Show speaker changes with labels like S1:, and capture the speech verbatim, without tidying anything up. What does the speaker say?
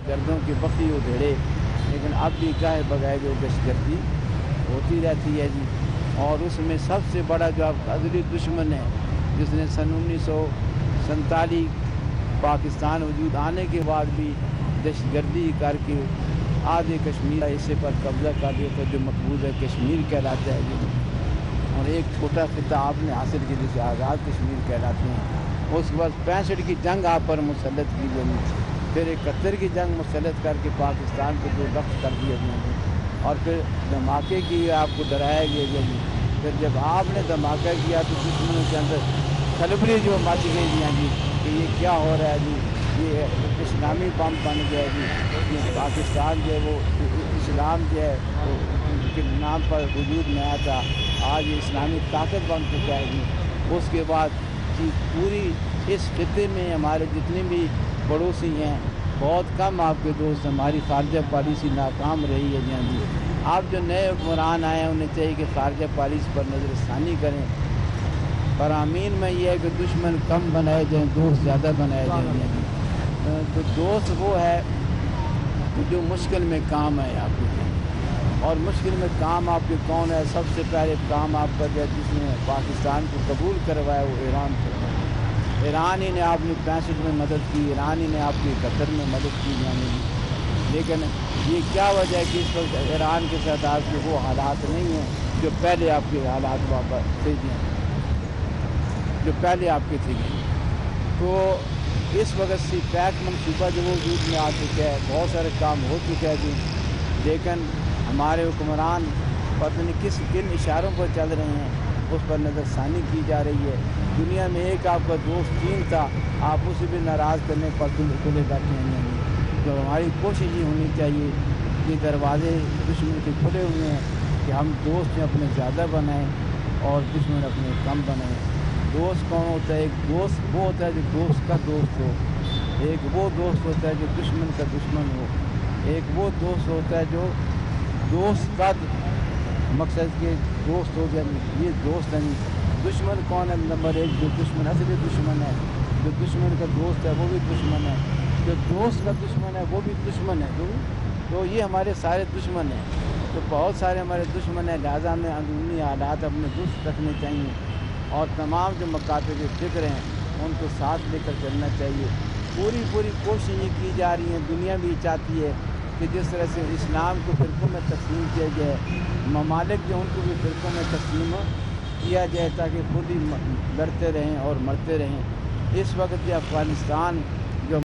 S1: गर्दों की बकरी उधेड़े, लेकिन अब भी गाहे बगाए जो दहशतगर्दी होती रहती है जी। और उसमें सबसे बड़ा जो आपका अज़ली दुश्मन है, जिसने सन उन्नीस सौ सैंतालीस पाकिस्तान वजूद आने के बाद भी दहशतगर्दी करके आधे कश्मीर हिस्से पर कब्जा कर लिया था, जो मकबूज है कश्मीर कहलाता है जी। और एक छोटा खिता आपने हासिल किया जिसे आज़ाद कश्मीर कहलाते हैं। उसके बाद पैंसठ की जंग आप पर मुसल्लत की गई, फिर इकहत्तर की जंग मुसल्लत करके पाकिस्तान को दो लफ्ज़ कर दिया गया, और फिर धमाके की आपको डराया गया जी। फिर जब आपने धमाका किया तो दुश्मनों के अंदर खलबली जो मच गई जी, जी कि ये क्या हो रहा है जी, ये इस्लामी बम बन गया जी, ये पाकिस्तान जो है वो इस्लाम जो है उनके नाम पर वजूद में आया था, आज ये इस्लामी ताकत बन चुका है जी। उसके बाद जी पूरी इस खिते में हमारे जितने भी पड़ोसी हैं, बहुत कम आपके दोस्त, हमारी खारजा पॉलिसी नाकाम रही है जी। जी आप जो नए हुक्मरान आए हैं उन्हें चाहिए कि खारजा पॉलिसी पर नज़रसानी करें, फरामीन में यह है कि दुश्मन कम बनाए जाएँ, दोस्त ज़्यादा बनाए जाएँ। तो दोस्त वो है जो मुश्किल में काम है आपके, और मुश्किल में काम आपके कौन है? सबसे पहले काम आपका जो जिसने पाकिस्तान को कबूल करवाया वो ईरान करवाया। ईरान ही ने आपने पैंसठ में मदद की, ईरान ही ने आपकी इकहत्तर में मदद की जाने की। लेकिन ये क्या वजह है कि इस वक्त ईरान के साथ आपके वो हालात नहीं हैं जो पहले आपके हालात वापस थे, जो पहले आपके थे। तो इस वक्त से पैक मनसूबा जो वजूद में आ चुका है, बहुत सारे काम हो चुके हैं जी, लेकिन हमारे हुक्मरान पता नहीं किस किन इशारों पर चल रहे हैं, उस पर नज़रसानी की जा रही है। दुनिया में एक आपका दोस्त चीन था, आप उसे भी नाराज़ करने पर खुले बैठे हैं। तो हमारी कोशिश ये होनी चाहिए कि दरवाजे दुश्मन के खुले हुए हैं कि हम दोस्त अपने ज़्यादा बनाएं और दुश्मन अपने कम बनाएं। दोस्त कौन होता है? एक दोस्त वो होता है जो दोस्त का दोस्त हो, एक वो दोस्त होता है जो दुश्मन का दुश्मन हो, एक वो दोस्त होता है जो दोस्त का मकसद के दोस्त हो जाए, ये दोस्त है। दुश्मन कौन है? नंबर एक जो दुश्मन असली दुश्मन है, जो दुश्मन का दोस्त है वो भी दुश्मन है, जो दोस्त का दुश्मन है वो भी दुश्मन है। तो, तो ये हमारे सारे दुश्मन हैं। तो बहुत सारे हमारे दुश्मन हैं, लिहाजा हमें अंदरूनी हालात अपने दुरुस्त रखने चाहिए और तमाम जो मकासद फ़िक्र हैं उनको साथ लेकर चलना चाहिए। पूरी पूरी कोशिश ये की जा रही है, दुनिया भी चाहती है कि जिस तरह से इस्लाम को फ़िरक़ों में तक़सीम किया जाए, ममालिक जो उनको भी फ़िरक़ों में तक़सीम किया जाए ताकि खुद ही लड़ते रहें और मरते रहें। इस वक्त जो अफ़गानिस्तान